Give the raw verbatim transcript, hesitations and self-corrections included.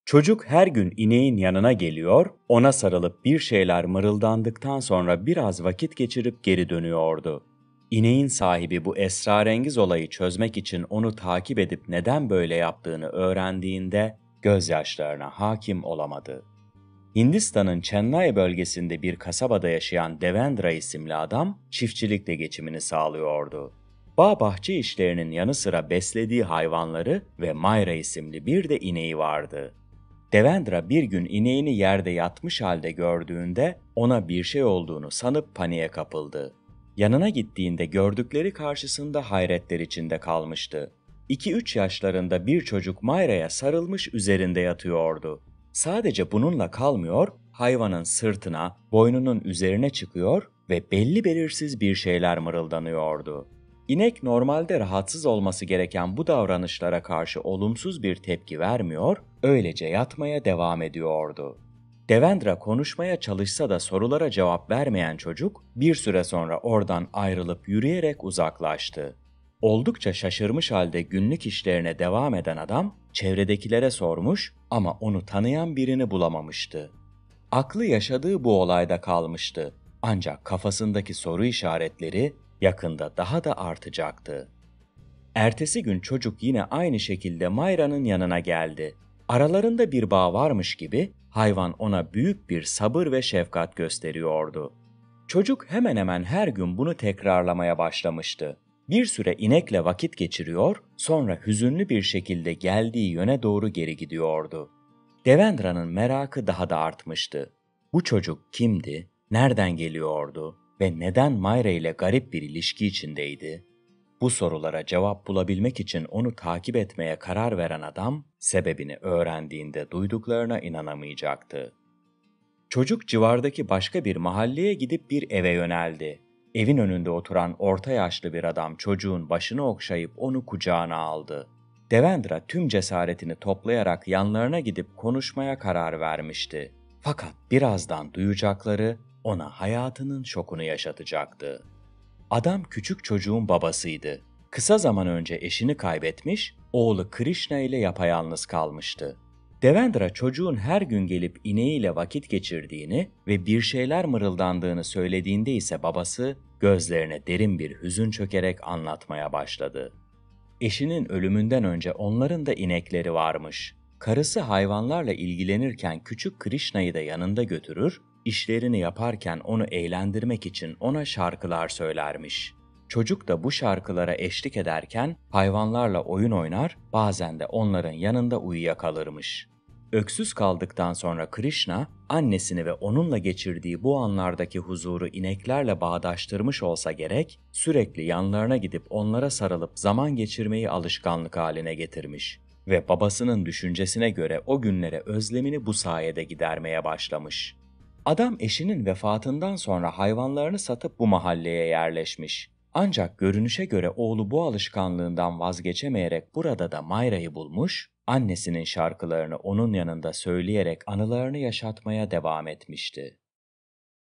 Çocuk her gün ineğin yanına geliyor, ona sarılıp bir şeyler mırıldandıktan sonra biraz vakit geçirip geri dönüyordu. İneğin sahibi bu esrarengiz olayı çözmek için onu takip edip neden böyle yaptığını öğrendiğinde gözyaşlarına hakim olamadı. Hindistan'ın Chennai bölgesinde bir kasabada yaşayan Devendra isimli adam çiftçilikle geçimini sağlıyordu. Bağ bahçe işlerinin yanı sıra beslediği hayvanları ve Mayra isimli bir de ineği vardı. Devendra bir gün ineğini yerde yatmış halde gördüğünde ona bir şey olduğunu sanıp paniğe kapıldı. Yanına gittiğinde gördükleri karşısında hayretler içinde kalmıştı. iki üç yaşlarında bir çocuk Mayra'ya sarılmış üzerinde yatıyordu. Sadece bununla kalmıyor, hayvanın sırtına, boynunun üzerine çıkıyor ve belli belirsiz bir şeyler mırıldanıyordu. İnek normalde rahatsız olması gereken bu davranışlara karşı olumsuz bir tepki vermiyor, öylece yatmaya devam ediyordu. Devendra konuşmaya çalışsa da sorulara cevap vermeyen çocuk bir süre sonra oradan ayrılıp yürüyerek uzaklaştı. Oldukça şaşırmış halde günlük işlerine devam eden adam çevredekilere sormuş ama onu tanıyan birini bulamamıştı. Aklı yaşadığı bu olayda kalmıştı. Ancak kafasındaki soru işaretleri yakında daha da artacaktı. Ertesi gün çocuk yine aynı şekilde Mayra'nın yanına geldi. Aralarında bir bağ varmış gibi hayvan ona büyük bir sabır ve şefkat gösteriyordu. Çocuk hemen hemen her gün bunu tekrarlamaya başlamıştı. Bir süre inekle vakit geçiriyor, sonra hüzünlü bir şekilde geldiği yöne doğru geri gidiyordu. Devendra'nın merakı daha da artmıştı. Bu çocuk kimdi, nereden geliyordu ve neden Mayra ile garip bir ilişki içindeydi? Bu sorulara cevap bulabilmek için onu takip etmeye karar veren adam, sebebini öğrendiğinde duyduklarına inanamayacaktı. Çocuk civardaki başka bir mahalleye gidip bir eve yöneldi. Evin önünde oturan orta yaşlı bir adam çocuğun başını okşayıp onu kucağına aldı. Devendra tüm cesaretini toplayarak yanlarına gidip konuşmaya karar vermişti. Fakat birazdan duyacakları ona hayatının şokunu yaşatacaktı. Adam küçük çocuğun babasıydı. Kısa zaman önce eşini kaybetmiş, oğlu Krishna ile yapayalnız kalmıştı. Devendra çocuğun her gün gelip ineğiyle vakit geçirdiğini ve bir şeyler mırıldandığını söylediğinde ise babası gözlerine derin bir hüzün çökerek anlatmaya başladı. Eşinin ölümünden önce onların da inekleri varmış. Karısı hayvanlarla ilgilenirken küçük Krishna'yı da yanında götürür, işlerini yaparken onu eğlendirmek için ona şarkılar söylermiş. Çocuk da bu şarkılara eşlik ederken hayvanlarla oyun oynar, bazen de onların yanında uyuyakalırmış. Öksüz kaldıktan sonra Krishna, annesini ve onunla geçirdiği bu anlardaki huzuru ineklerle bağdaştırmış olsa gerek, sürekli yanlarına gidip onlara sarılıp zaman geçirmeyi alışkanlık haline getirmiş ve babasının düşüncesine göre o günlere özlemini bu sayede gidermeye başlamış. Adam eşinin vefatından sonra hayvanlarını satıp bu mahalleye yerleşmiş. Ancak görünüşe göre oğlu bu alışkanlığından vazgeçemeyerek burada da Mayra'yı bulmuş, annesinin şarkılarını onun yanında söyleyerek anılarını yaşatmaya devam etmişti.